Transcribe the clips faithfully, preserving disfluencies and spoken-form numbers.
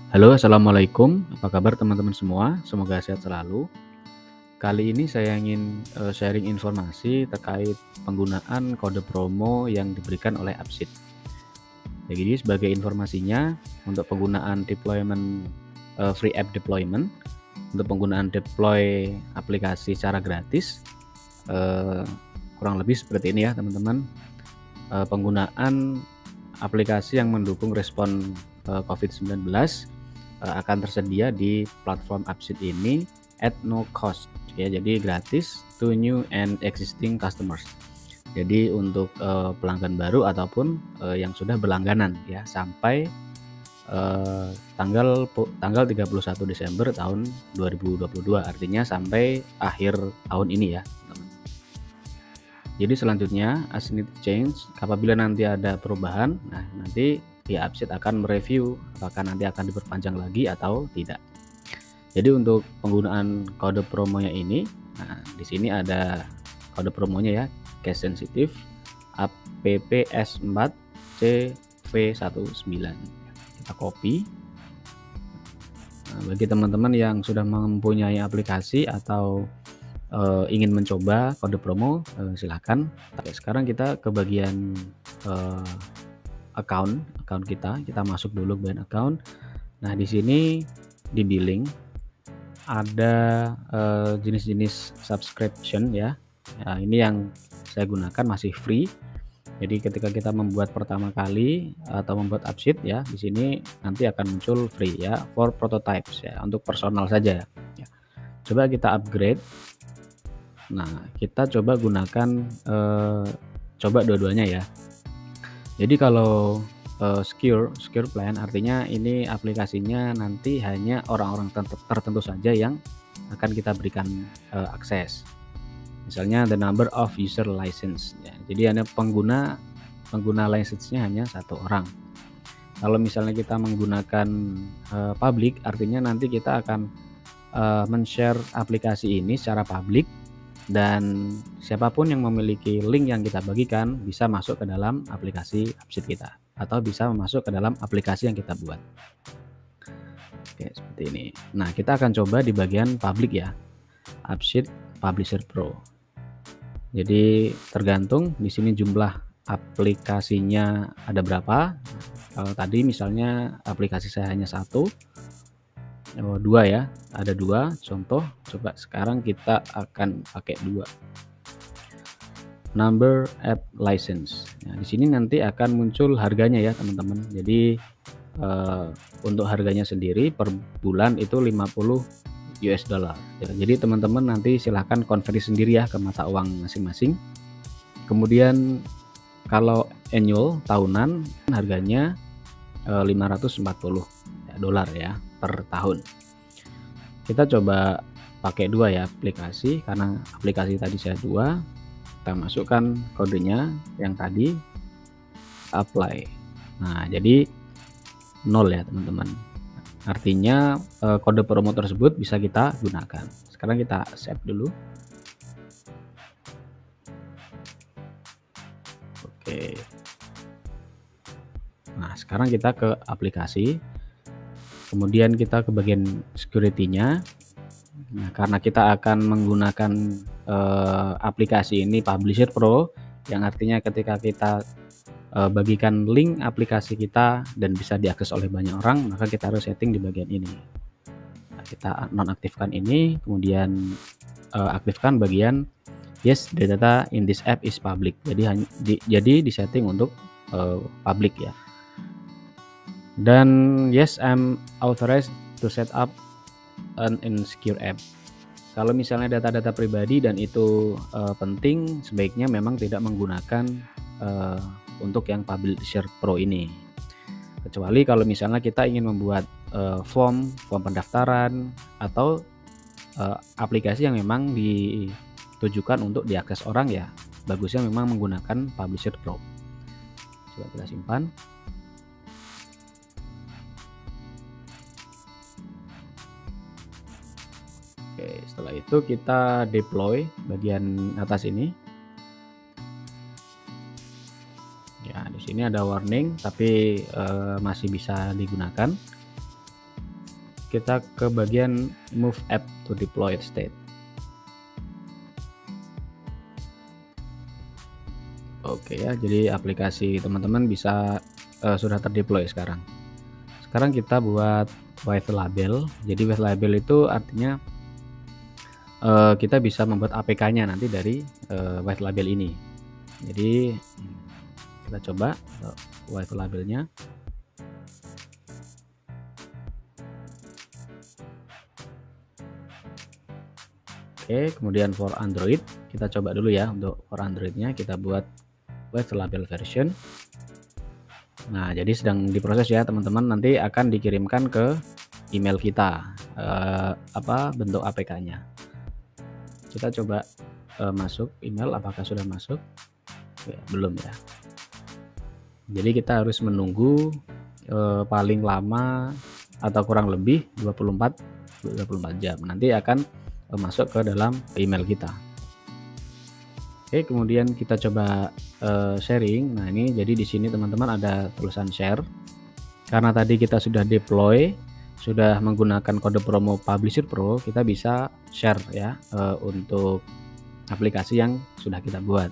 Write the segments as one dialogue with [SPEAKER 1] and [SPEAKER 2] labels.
[SPEAKER 1] Halo, assalamualaikum. Apa kabar teman-teman semua? Semoga sehat selalu. Kali ini saya ingin eh, sharing informasi terkait penggunaan kode promo yang diberikan oleh Upsheet. Jadi sebagai informasinya, untuk penggunaan deployment eh, free app deployment, untuk penggunaan deploy aplikasi secara gratis, eh, kurang lebih seperti ini ya teman-teman. Eh, penggunaan aplikasi yang mendukung respon eh, covid sembilan belas eh, akan tersedia di platform Upsheet ini at no cost ya, jadi gratis to new and existing customers. Jadi untuk eh, pelanggan baru ataupun eh, yang sudah berlangganan ya, sampai eh, tanggal tanggal tiga puluh satu Desember tahun dua ribu dua puluh dua, artinya sampai akhir tahun ini ya teman-teman. Jadi selanjutnya, as need change, apabila nanti ada perubahan, nah nanti pihak Upsheet akan mereview apakah nanti akan diperpanjang lagi atau tidak. Jadi untuk penggunaan kode promonya ini, nah di sini ada kode promonya ya, case sensitive A P P S empat C V sembilan. Kita copy. Nah, bagi teman-teman yang sudah mempunyai aplikasi atau Uh, ingin mencoba kode promo, uh, silahkan. Oke, sekarang kita ke bagian uh, account, account kita, kita masuk dulu ke bagian account. Nah di sini di billing ada jenis-jenis uh, subscription ya. Nah, ini yang saya gunakan masih free. Jadi ketika kita membuat pertama kali atau membuat Upsheet ya, di sini nanti akan muncul free ya, for prototypes ya, untuk personal saja ya. Coba kita upgrade. Nah, kita coba gunakan eh, coba dua-duanya ya. Jadi kalau eh, secure secure plan artinya ini aplikasinya nanti hanya orang-orang tertentu saja yang akan kita berikan eh, akses. Misalnya the number of user license ya. Jadi hanya pengguna pengguna license-nya hanya satu orang. Kalau misalnya kita menggunakan eh, public, artinya nanti kita akan eh, men-share aplikasi ini secara public, dan siapapun yang memiliki link yang kita bagikan bisa masuk ke dalam aplikasi Upsheet kita atau bisa masuk ke dalam aplikasi yang kita buat. Oke, seperti ini. Nah, kita akan coba di bagian public ya, Upsheet Publisher Pro. Jadi tergantung di sini jumlah aplikasinya ada berapa. Kalau tadi misalnya aplikasi saya hanya satu, oh, dua ya, ada dua contoh. Coba sekarang kita akan pakai dua. Number app license. Nah, di sini nanti akan muncul harganya ya teman-teman. Jadi uh, untuk harganya sendiri per bulan itu lima puluh U S dollar. Ya, jadi teman-teman nanti silahkan konversi sendiri ya ke mata uang masing-masing. Kemudian kalau annual tahunan harganya uh, lima ratus empat puluh dolar ya per tahun. Kita coba pakai dua ya aplikasi, karena aplikasi tadi saya dua. Kita masukkan kodenya yang tadi, apply. Nah jadi nol ya teman-teman, artinya eh, kode promo tersebut bisa kita gunakan. Sekarang kita save dulu. Oke, nah sekarang kita ke aplikasi, kemudian kita ke bagian security-nya. Nah, karena kita akan menggunakan eh, aplikasi ini Publisher Pro, yang artinya ketika kita eh, bagikan link aplikasi kita dan bisa diakses oleh banyak orang, maka kita harus setting di bagian ini. Nah, kita nonaktifkan ini, kemudian eh, aktifkan bagian yes, the data in this app is public. Jadi di, jadi disetting untuk eh, public ya. Dan yes, I'm authorized to set up an insecure app. Kalau misalnya data-data pribadi dan itu uh, penting, sebaiknya memang tidak menggunakan uh, untuk yang Publisher Pro ini. Kecuali kalau misalnya kita ingin membuat uh, form, form pendaftaran atau uh, aplikasi yang memang ditujukan untuk diakses orang, ya bagusnya memang menggunakan Publisher Pro. Coba kita simpan. Oke, setelah itu kita deploy bagian atas ini. Ya, di sini ada warning, tapi uh, masih bisa digunakan. kita ke bagian move app to deployed state. Oke ya, jadi aplikasi teman-teman bisa uh, sudah terdeploy sekarang. Sekarang kita buat white label. Jadi white label itu artinya uh, kita bisa membuat A P K-nya nanti dari uh, white label ini. Jadi kita coba uh, white labelnya. Oke, kemudian for Android kita coba dulu ya. Untuk for Androidnya kita buat white label version. Nah, jadi sedang diproses ya teman-teman, nanti akan dikirimkan ke email kita eh, apa bentuk A P K-nya. Kita coba eh, masuk email, apakah sudah masuk? Ya, belum ya. Jadi kita harus menunggu eh, paling lama atau kurang lebih dua puluh empat jam. Nanti akan eh, masuk ke dalam email kita. Oke, kemudian kita coba uh, sharing. Nah, ini jadi di sini teman-teman ada tulisan share. Karena tadi kita sudah deploy, sudah menggunakan kode promo Publisher Pro, kita bisa share ya uh, untuk aplikasi yang sudah kita buat.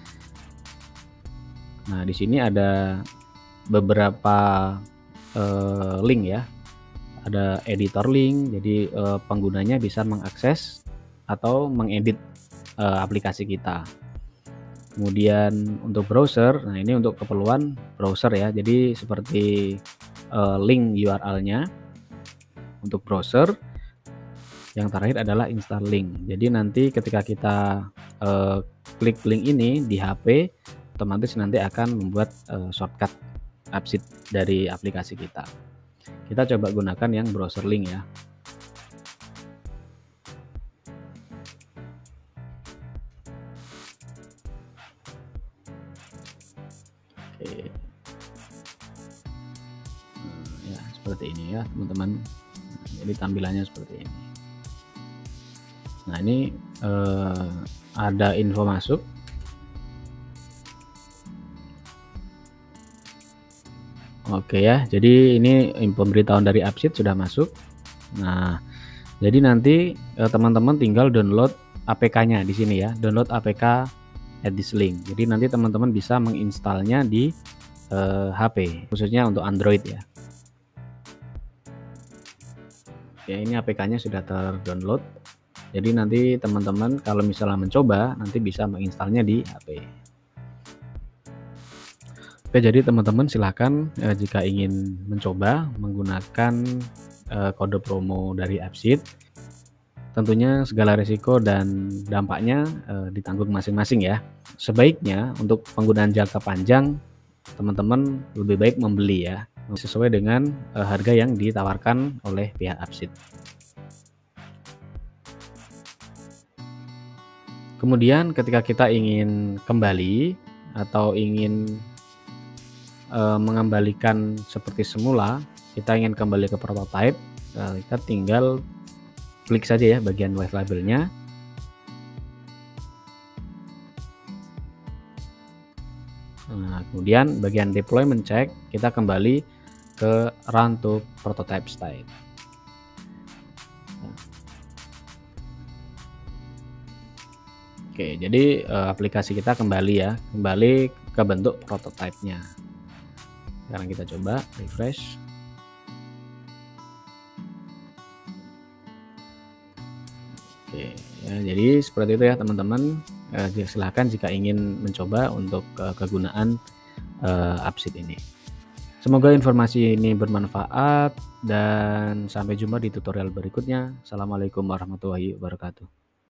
[SPEAKER 1] Nah, di sini ada beberapa uh, link ya. Ada editor link, jadi uh, penggunanya bisa mengakses atau mengedit uh, aplikasi kita. Kemudian untuk browser, nah ini untuk keperluan browser ya, jadi seperti uh, link U R L-nya untuk browser. Yang terakhir adalah install link, jadi nanti ketika kita uh, klik link ini di H P, otomatis nanti akan membuat uh, shortcut AppSheet dari aplikasi kita. Kita coba gunakan yang browser link ya. Oke. Nah, ya seperti ini ya teman-teman. Jadi tampilannya seperti ini. Nah, ini eh, ada info masuk. Oke ya, jadi ini pemberitahuan dari AppSheet sudah masuk. Nah, jadi nanti teman-teman eh, tinggal download A P K-nya di sini ya, download A P K at this link. Jadi nanti teman-teman bisa menginstalnya di eh, H P, khususnya untuk Android ya. Ya, ini A P K-nya sudah terdownload. Jadi nanti teman-teman kalau misalnya mencoba, nanti bisa menginstalnya di H P. Oke, jadi teman-teman silahkan eh, jika ingin mencoba menggunakan eh, kode promo dari AppSheet. Tentunya segala risiko dan dampaknya eh, ditanggung masing-masing ya. Sebaiknya untuk penggunaan jangka panjang, teman-teman lebih baik membeli ya, sesuai dengan eh, harga yang ditawarkan oleh pihak AppSheet. Kemudian ketika kita ingin kembali atau ingin e, mengembalikan seperti semula, kita ingin kembali ke prototype, e, kita tinggal klik saja ya bagian white labelnya. Nah, kemudian bagian deployment check, kita kembali ke run to prototype state. Oke, jadi eh, aplikasi kita kembali ya, kembali ke bentuk prototype-nya. Sekarang kita coba refresh. Oke, ya, jadi seperti itu ya teman-teman. Eh, silahkan jika ingin mencoba untuk eh, kegunaan eh, AppSheet ini. Semoga informasi ini bermanfaat dan sampai jumpa di tutorial berikutnya. Assalamualaikum warahmatullahi wabarakatuh.